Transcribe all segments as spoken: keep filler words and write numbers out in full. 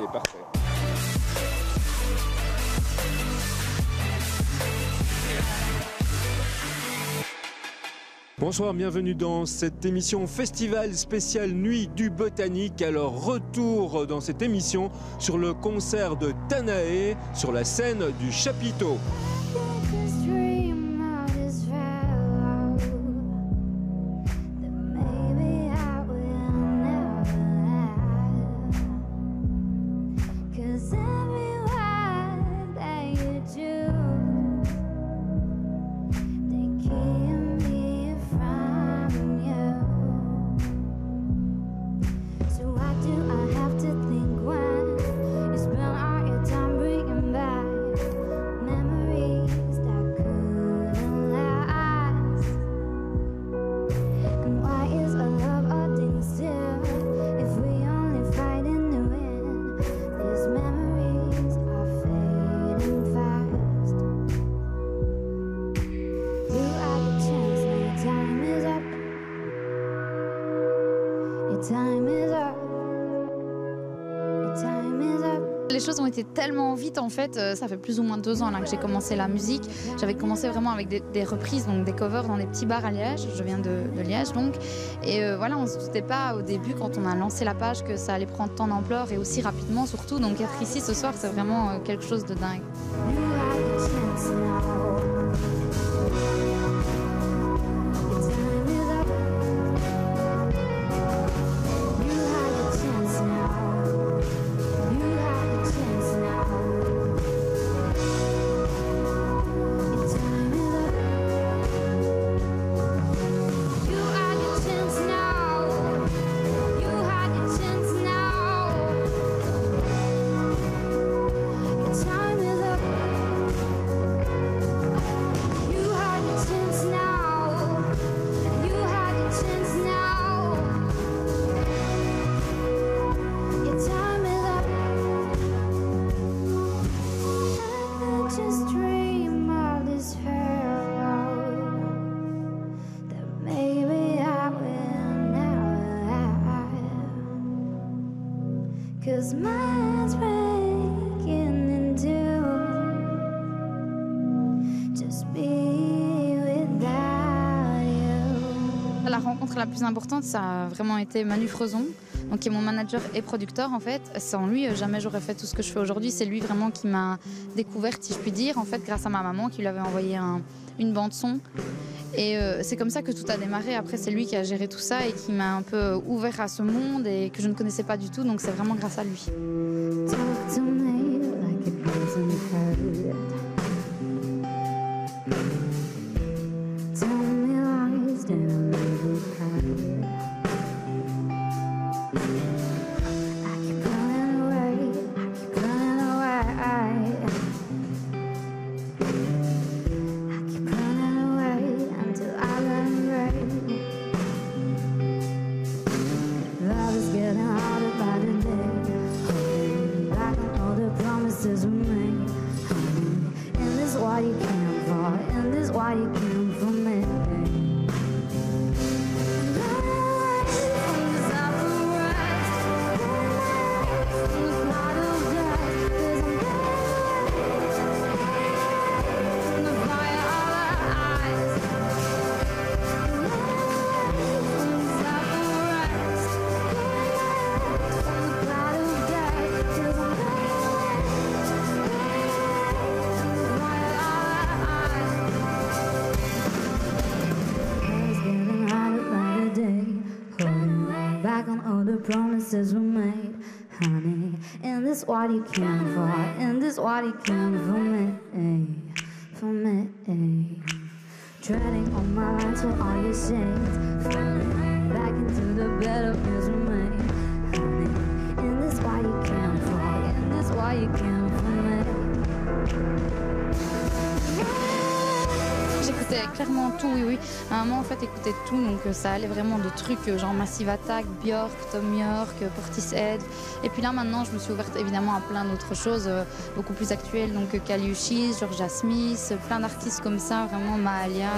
c'est parfait. Bonsoir, bienvenue dans cette émission Festival spécial Nuit du Botanique. Alors retour dans cette émission sur le concert de Tanae sur la scène du Chapiteau. Les choses ont été tellement vite en fait, euh, ça fait plus ou moins deux ans là, que j'ai commencé la musique. J'avais commencé vraiment avec des, des reprises, donc des covers dans des petits bars à Liège. Je viens de, de Liège donc. Et euh, voilà, on ne se doutait pas au début quand on a lancé la page que ça allait prendre tant d'ampleur et aussi rapidement surtout. Donc être ici ce soir, c'est vraiment euh, quelque chose de dingue. La rencontre la plus importante, ça a vraiment été Manu Frezon, donc qui est mon manager et producteur en fait. Sans lui, jamais j'aurais fait tout ce que je fais aujourd'hui. C'est lui vraiment qui m'a découverte, si je puis dire, en fait, grâce à ma maman qui lui avait envoyé un, une bande son. Et euh, c'est comme ça que tout a démarré. Après, c'est lui qui a géré tout ça et qui m'a un peu ouvert à ce monde et que je ne connaissais pas du tout. Donc c'est vraiment grâce à lui. Promises were made, honey. And this what you can for, and this what you can for me, for me. Treading on my lines for all your shades, falling back into the bed of misery, honey. And this what you can for, and this what you can for me. J'écoutais clairement tout, oui, oui. Ma maman, en fait, écoutait tout, donc ça allait vraiment de trucs genre Massive Attack, Björk, Tom York, Portishead. Et puis là, maintenant, je me suis ouverte évidemment à plein d'autres choses, euh, beaucoup plus actuelles, donc Kali Uchis, Georgia Smith, plein d'artistes comme ça, vraiment Mahalia.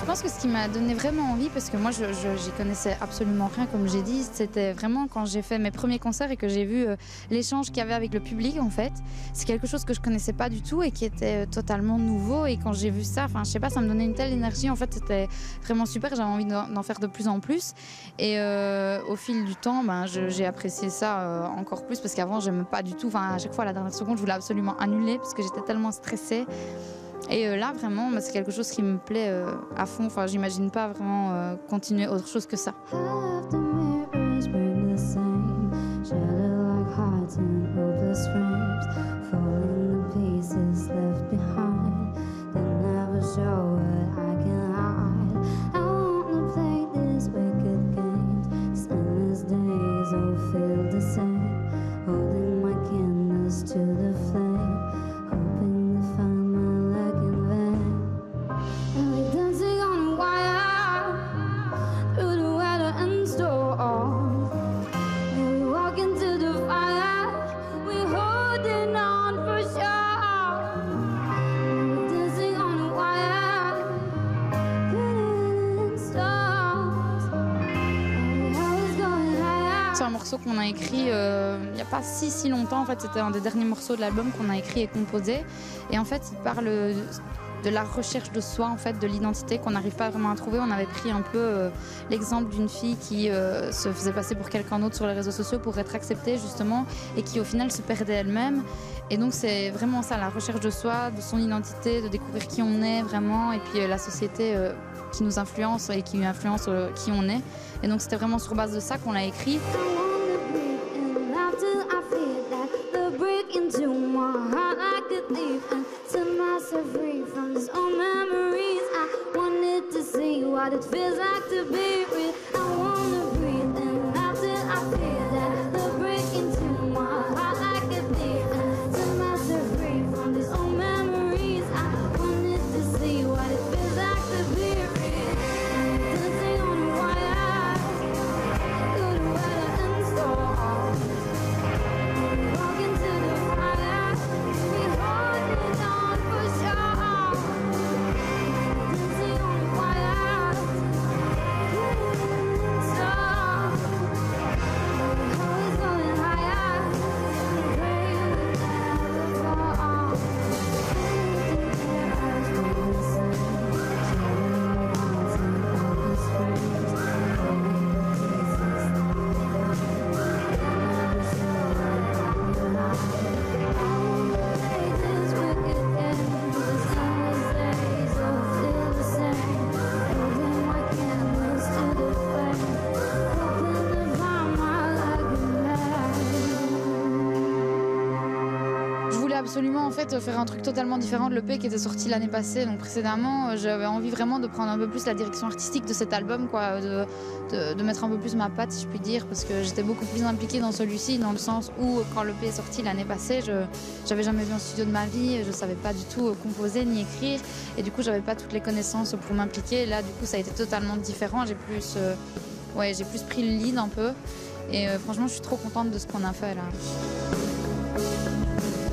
Je pense que ce qui m'a donné vraiment envie, parce que moi je, je, j'y connaissais absolument rien comme j'ai dit, c'était vraiment quand j'ai fait mes premiers concerts et que j'ai vu euh, l'échange qu'il y avait avec le public en fait. C'est quelque chose que je connaissais pas du tout et qui était euh, totalement nouveau, et quand j'ai vu ça, enfin je sais pas, ça me donnait une telle énergie en fait, c'était vraiment super, j'avais envie d'en, d'en faire de plus en plus, et euh, au fil du temps ben, je, j'ai apprécié ça euh, encore plus, parce qu'avant j'aimais pas du tout, enfin à chaque fois à la dernière seconde je voulais absolument annuler parce que j'étais tellement stressée. Et euh, là, vraiment, bah, c'est quelque chose qui me plaît euh, à fond. Enfin, j'imagine pas vraiment euh, continuer autre chose que ça. C'est un morceau qu'on a écrit euh, il n'y a pas si si longtemps. En fait, c'était un des derniers morceaux de l'album qu'on a écrit et composé. Et en fait, il parle de la recherche de soi, en fait, de l'identité qu'on n'arrive pas vraiment à trouver. On avait pris un peu euh, l'exemple d'une fille qui euh, se faisait passer pour quelqu'un d'autre sur les réseaux sociaux pour être acceptée justement, et qui au final se perdait elle-même. Et donc c'est vraiment ça, la recherche de soi, de son identité, de découvrir qui on est vraiment, et puis euh, la société euh, qui nous influence et qui influence euh, qui on est. Et donc c'était vraiment sur base de ça qu'on l'a écrit. Absolument, en fait, faire un truc totalement différent de l'E P qui était sorti l'année passée. Donc précédemment, j'avais envie vraiment de prendre un peu plus la direction artistique de cet album, quoi, de, de, de mettre un peu plus ma patte, si je puis dire, parce que j'étais beaucoup plus impliquée dans celui-ci, dans le sens où quand l'E P est sorti l'année passée, je j'avais jamais vu un studio de ma vie, je savais pas du tout composer ni écrire, et du coup, j'avais pas toutes les connaissances pour m'impliquer. Là, du coup, ça a été totalement différent. J'ai plus, euh, ouais, j'ai plus pris le lead un peu, et euh, franchement, je suis trop contente de ce qu'on a fait là.